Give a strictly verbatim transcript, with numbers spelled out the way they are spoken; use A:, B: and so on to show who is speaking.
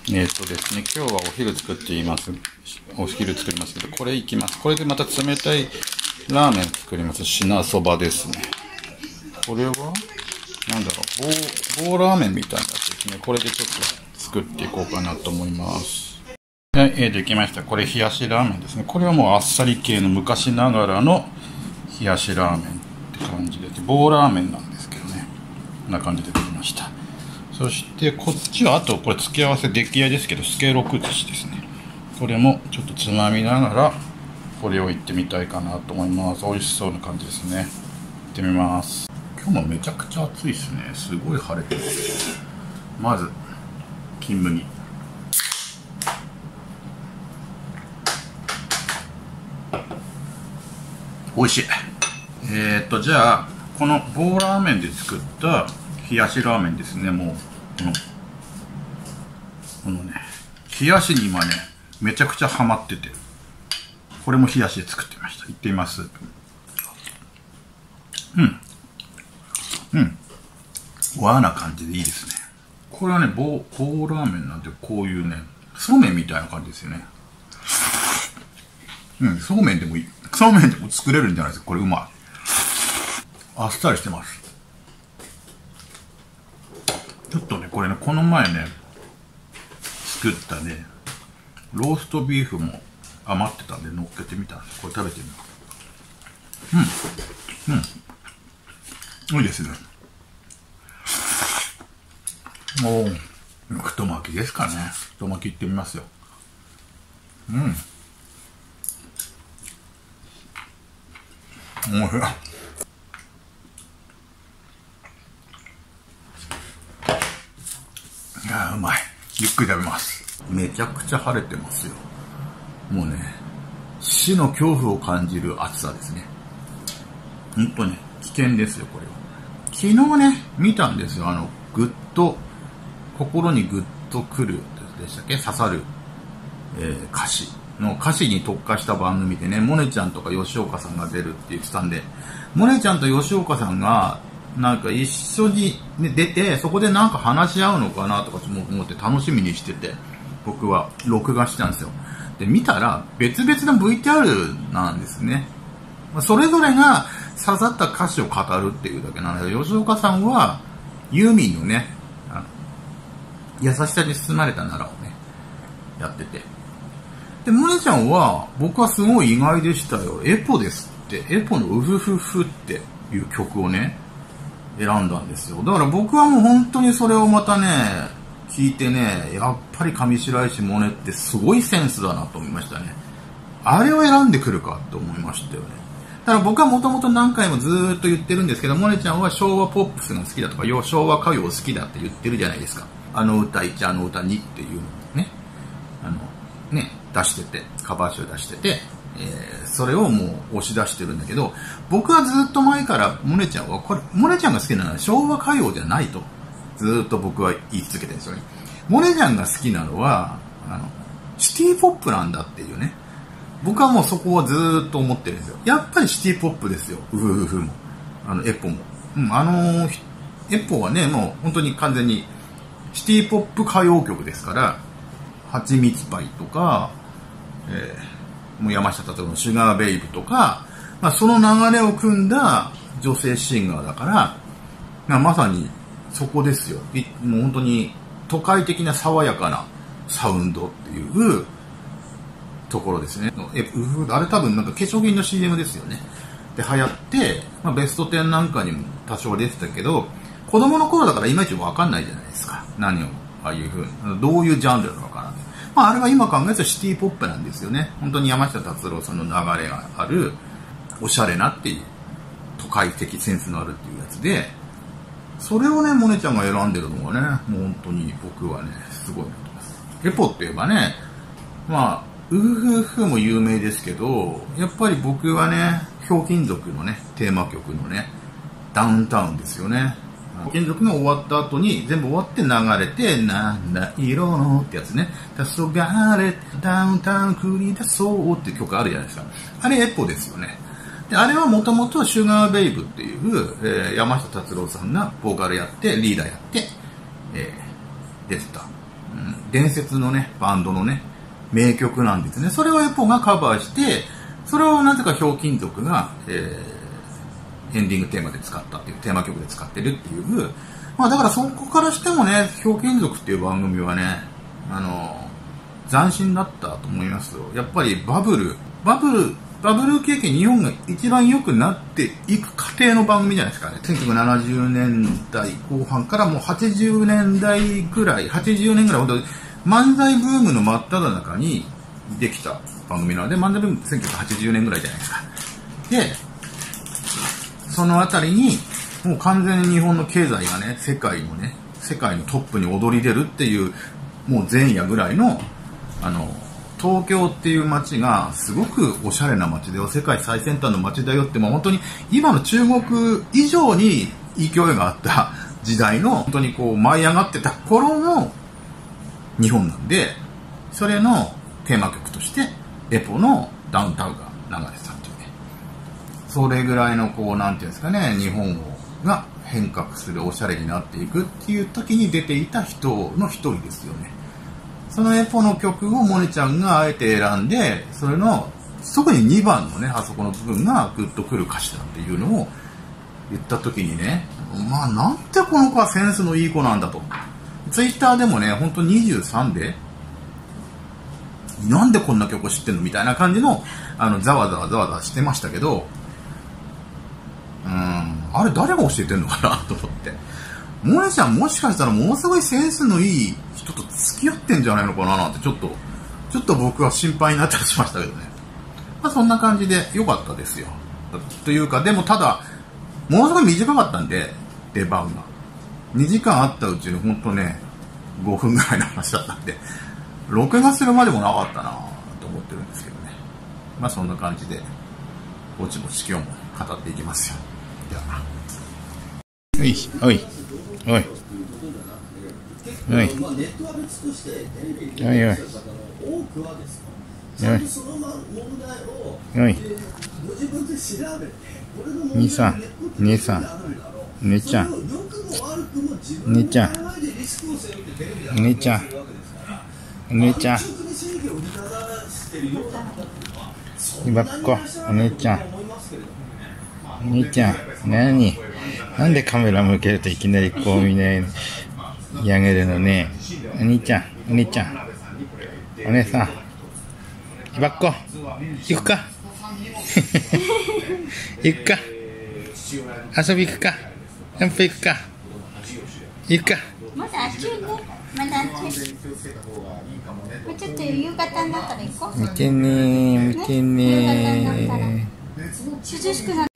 A: えっとですね、今日はお昼作っています。お昼作りますけど、これいきます。これでまた冷たいラーメン作ります。品そばですね。これはなんだろう、棒、棒ラーメンみたいなやつですね。これでちょっと作っていこうかなと思います。はい、えー、できました。これ冷やしラーメンですね。これはもうあっさり系の昔ながらの冷やしラーメンって感じで、棒ラーメンなんですけどね。こんな感じでできました。そしてこっちはあとこれ付け合わせ出来合いですけど、スケロク寿司ですね。これもちょっとつまみながらこれをいってみたいかなと思います。美味しそうな感じですね。いってみます。今日もめちゃくちゃ暑いですね。すごい晴れてます。まず金麦。美味しい。えーっとじゃあこの棒ラーメンで作った冷やしラーメンですね。もうこのこのね冷やしに今ねめちゃくちゃハマってて、これも冷やしで作ってみました。いってみます。うんうん和な感じでいいですね。これはね棒棒ラーメンなんてこういうねそうめんみたいな感じですよね。うん、そうめんでもいい。そうめんでも作れるんじゃないですか。これうまい。あっさりしてます。ちょっとね、これね、この前ね、作ったね、ローストビーフも余ってたんで乗っけてみたんです。これ食べてみよう。うん。うん。いいですね。おー。太巻きですかね。太巻きいってみますよ。うん。おいしい。いやーうまい。ゆっくり食べます。めちゃくちゃ晴れてますよ。もうね、死の恐怖を感じる暑さですね。ほんとね、危険ですよ、これは。昨日ね、見たんですよ。あの、ぐっと、心にぐっとくるでしたっけ、刺さる、えー、歌詞の歌詞に特化した番組でね、モネちゃんとか吉岡さんが出るって言ってたんで、モネちゃんと吉岡さんが、なんか一緒に、ね、出て、そこでなんか話し合うのかなとか思って楽しみにしてて、僕は録画してたんですよ。で、見たら別々の ブイティーアール なんですね。それぞれが刺さった歌詞を語るっていうだけなので、吉岡さんはユーミンのね、あの優しさに包まれたならをね、やってて。で、モネちゃんは僕はすごい意外でしたよ。エポですって、エポのウフフフっていう曲をね、選んだんですよ。だから僕はもう本当にそれをまたね、聞いてね、やっぱり上白石萌音ってすごいセンスだなと思いましたね。あれを選んでくるかって思いましたよね。だから僕はもともと何回もずーっと言ってるんですけど、萌音ちゃんは昭和ポップスが好きだとか、昭和歌謡好きだって言ってるじゃないですか。あの歌いち、あの歌にっていうのをね、あの、ね、出してて、カバー集出してて、えー、それをもう押し出してるんだけど、僕はずっと前からモネちゃんは、これ、モネちゃんが好きなのは昭和歌謡じゃないと、ずっと僕は言い続けてるんですよね。モネちゃんが好きなのは、あの、シティポップなんだっていうね。僕はもうそこはずっと思ってるんですよ。やっぱりシティポップですよ。ウフフフも。あの、エポも。うん、あのー、エポはね、もう本当に完全にシティポップ歌謡曲ですから、はちみつパイとか、えー、もう山下達郎のシュガーベイブとか、まあ、その流れを組んだ女性シンガーだから、まあ、まさにそこですよ。もう本当に都会的な爽やかなサウンドっていうところですね。えあれ多分なんか化粧品の シーエム ですよね。で流行って、まあ、ベストテンなんかにも多少出てたけど、子供の頃だからいまいちわかんないじゃないですか。何を、ああいう風に、どういうジャンルなのかな。まあ、あれは今考えるとシティポップなんですよね。本当に山下達郎さんの流れがある、おしゃれなっていう、都会的センスのあるっていうやつで、それをね、モネちゃんが選んでるのがね、もう本当に僕はね、すごいなと思います。エポって言えばね、まあ、ウフフも有名ですけど、やっぱり僕はね、ひょうきん族のね、テーマ曲のね、ダウンタウンですよね。ひょうきん族が終わった後に、全部終わって流れて、なんだ色のってやつね。黄昏ダウンタウン繰り出そうっていう曲あるじゃないですか。あれエポですよね。であれはもともとシュガーベイブっていう、えー、山下達郎さんがボーカルやって、リーダーやって、えー、出てたうん、伝説のね、バンドのね、名曲なんですね。それをエポがカバーして、それをなぜかひょうきん族が、えー、エンディングテーマで使ったっていう、テーマ曲で使ってるっていう、まあだからそこからしてもね、ひょうきん族っていう番組はね、あの、斬新だったと思いますよ。やっぱりバブル、バブル、バブル経験、日本が一番良くなっていく過程の番組じゃないですかね。せんきゅうひゃくななじゅうねんだいこう半からもうはちじゅうねんだいぐらい、はちじゅうねんぐらい、本当漫才ブームの真っ只中にできた番組なので、漫才ブームってせんきゅうひゃくはちじゅうねんぐらいじゃないですか。で、そのあたりに、もう完全に日本の経済がね、世界のね、世界のトップに躍り出るっていう、もう前夜ぐらいの、あの、東京っていう街がすごくおしゃれな街だよ、世界最先端の街だよって、もう本当に今の中国以上に勢いがあった時代の本当にこう舞い上がってた頃の日本なんで、それのテーマ曲としてエポのダウンタウンが流れてたっていうね、それぐらいのこうなんていうんですかね、日本が変革するおしゃれになっていくっていう時に出ていた人の一人ですよね。そのエポの曲をモネちゃんがあえて選んで、それの特ににばんのね、あそこの部分がグッとくる歌詞だっていうのを言った時にね、まあなんてこの子はセンスのいい子なんだと。ツイッターでもね、ほんとにじゅうさんでなんでこんな曲を知ってんのみたいな感じのあのざわざわざわざわしてましたけど、うーん、あれ誰が教えてんのかなと思って、モネちゃんもしかしたらものすごいセンスのいい人と付き合ってんじゃないのかななんてちょっとちょっと僕は心配になったりしましたけどね。まあそんな感じで良かったですよ。というか、でもただものすごい短かったんで、出番がにじかんあったうちに本当ねごふんぐらいの話だったんで、録画するまでもなかったなと思ってるんですけどね。まあそんな感じでぼちぼち今日も語っていきますよ。ではおいおいおいおいおいおいおい兄さん姉さん姉ちゃん姉ちゃん姉ちゃん姉ちゃんばっこお姉ちゃんお姉ちゃん何なんでカメラ向けるといきなりこうみんなやげるのね。お兄ちゃんお姉ちゃんお姉さんばっこ行くか行くか遊び行くかキャンプ行くか行くか。
B: まだ暑いね。まだ暑い。もうちょっと夕方になったら行こう。
A: 見てね見てね。
B: 涼しくな